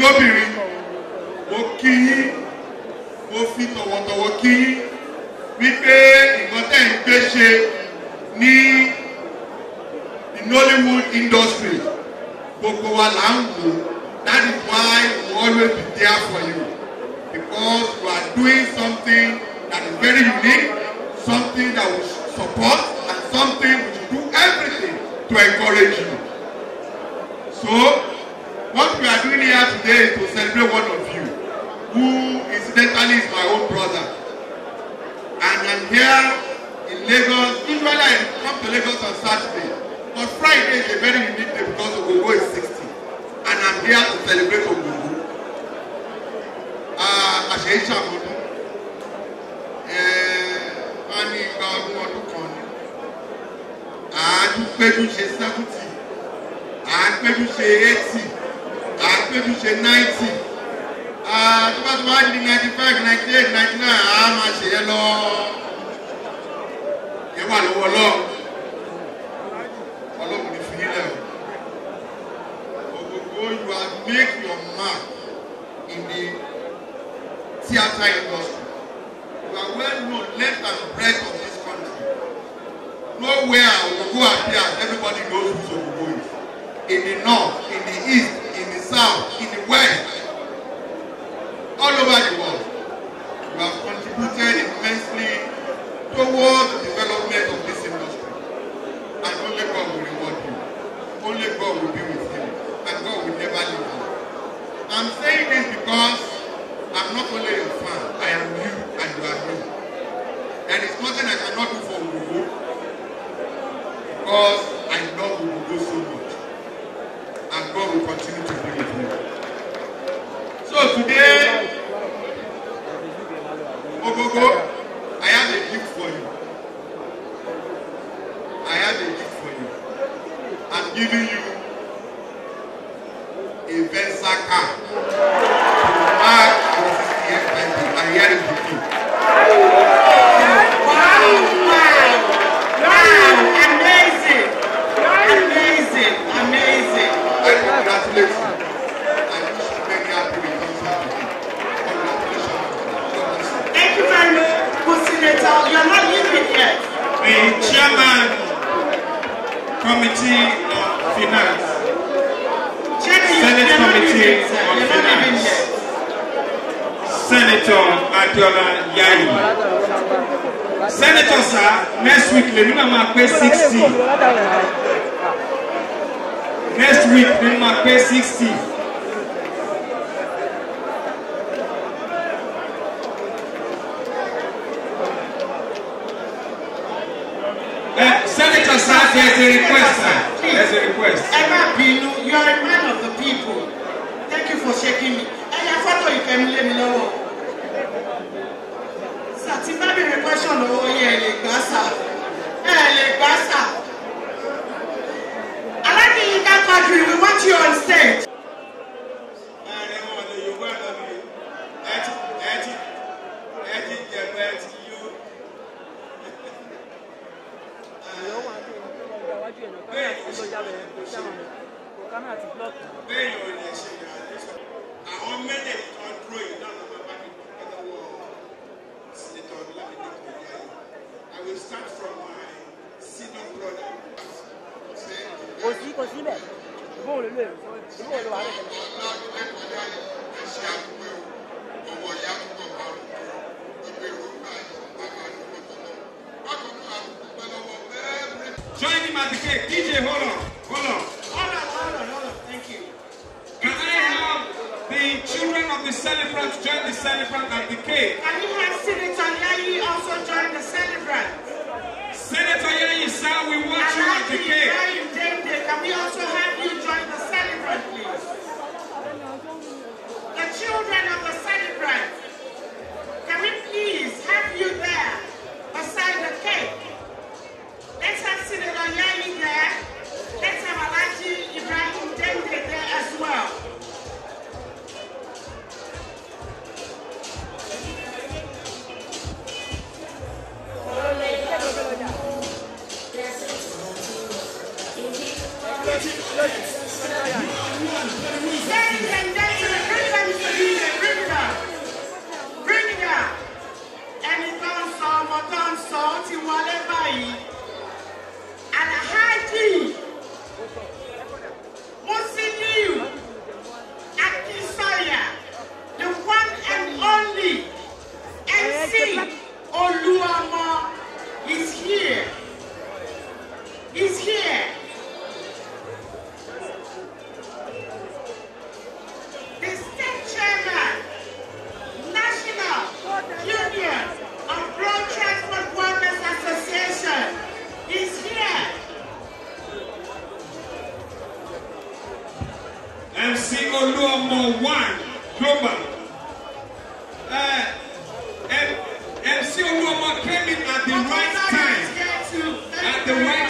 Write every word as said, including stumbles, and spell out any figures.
lóbìnrin mo kí yín mo fi tọ̀wọ̀tọ̀wọ̀ kí yín wípé nǹkan tẹ́ ń gbé ṣe ní the Nollywood industry gbogbo wa là ń wò. That is why we will always be there for you, because you are doing something that is very unique, something that we should support, and something we should do everything to encourage you. So what we are doing here today is to celebrate one of you, who incidentally is my own brother. And I'm here in Lagos. Usually I come to Lagos on Saturday, but Friday is a very unique day because Ogogo is sixty. And I'm here to celebrate Ogogo. Ah, Àṣẹ ìṣàmọ́dún. Wọ́n ní ìgbà ọdún ọdún kan ni. Àádúpéjú ṣe seventy. Àádúpéjú ṣe eighty. Àádúpéjú ṣe ninety. Tó bá tó bá di ninety five, ninety eight, ninety nine, àá máa ṣe yẹn lọ. Yẹn wà lọ́wọ́ lọ́wọ́. Ọlọ́run ní fi nílẹ̀ o. You have made your mark in the theatre industry. You are well known length and breadth of this country. Nowhere Ogogo appears, everybody knows who Ogogo is. In the north, in the east, in the south, in the west, all over the world. You have contributed immensely towards the development of this industry. And only God will reward you. Only God will be with you. And God will never leave you. I'm saying this because I'm not only your fan, I am you and you are me. There is nothing I cannot do for Ogogo because I love Ogogo so much. And God will continue to be with me. So today, Ogogo, I have a gift for you. I have a gift for you. I'm giving you a Venza car to mark your sixtieth birthday, and here is the gift. Wow, wow, wow, amazing, amazing, amazing. I congratulate you. I wish you many happy returns of the day. Congratulations. Thank you very much, Senator. You're not leaving yet. The chairman, Committee of Finance. Senate Committee on Finance, Senator Adiola Yayi. Senator sir, next week le nina ma pay sixty. Next week le ma pay sixty. Uh, Senator sir, there's a request sir. There's a request. Emma Binu, you are a man of the people. Thank you for shaking me. And your photo you can let me know. Sir, if I be a question, oh yeah, le gbasa. Eh, le gbasa. I like the Yinka Quadri. We want you on stage. I will start from my senior brother. Aussi, aussi, mais bon, le le, bon, le voilà. Join him at the cake. D J, hold on, hold on. Hold on, hold on, hold on. Thank you. Can I have the children of the celebrants join the celebrant at the cake? Can you have Senator Yayi also join the celebrant? Senator Yayi, sir, we want you at the cake. Can we also have you join the celebrant, please? The children of the celebrant, can we please have you there beside the cake? Let's have Senator Yayi there. Let's have Alhaji Ibrahim Dende there as well. Ladies and gentlemen, C Oluomo one Global. Uh, M C Oluomo came in at the right time, at the right